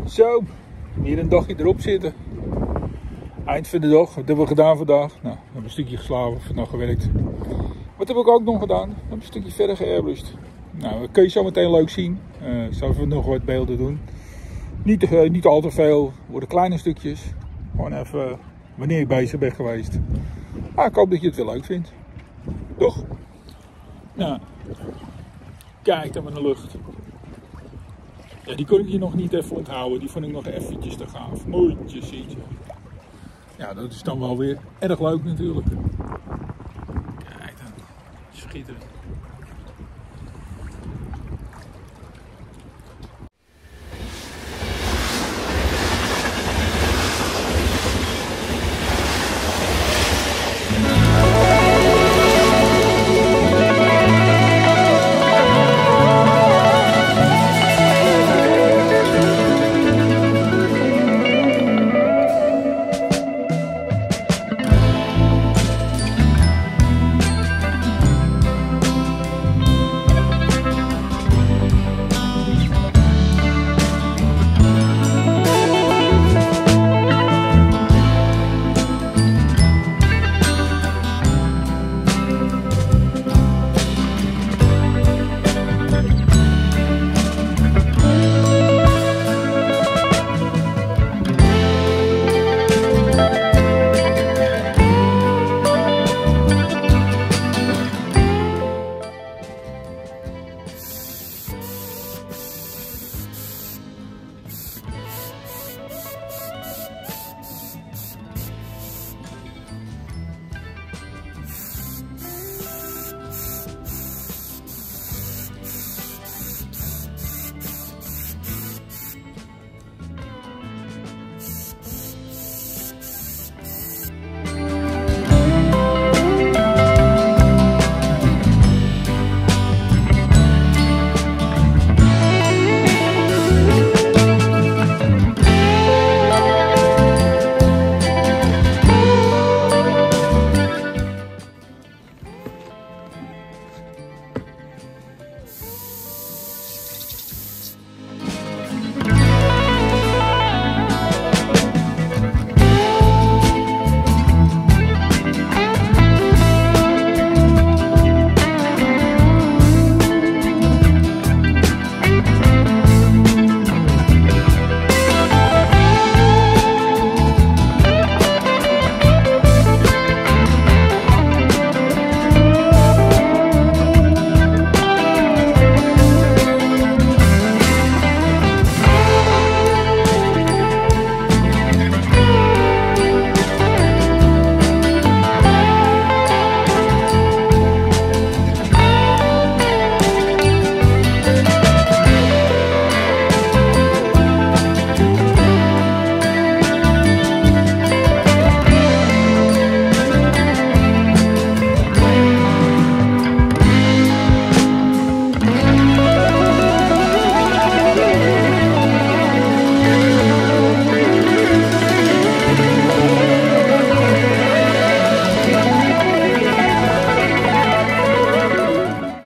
Zo, hier een dagje erop zitten. Eind van de dag, wat hebben we gedaan vandaag? Nou, we hebben een stukje geslapen, vandaag gewerkt. Wat heb ik ook nog gedaan? We hebben een stukje verder geairbrushed. Nou, dat kun je zo meteen leuk zien. Ik zal even nog wat beelden doen. Niet al te veel, worden kleine stukjes. Gewoon even wanneer je bezig bent geweest. Maar ik hoop dat je het wel leuk vindt. Toch? Nou, kijk dan maar naar de lucht. Ja, die kon ik hier nog niet even onthouden. Die vond ik nog eventjes te gaaf. Mooitje, zietje. Ja, dat is dan wel weer erg leuk natuurlijk. Kijk dan. Schitterend.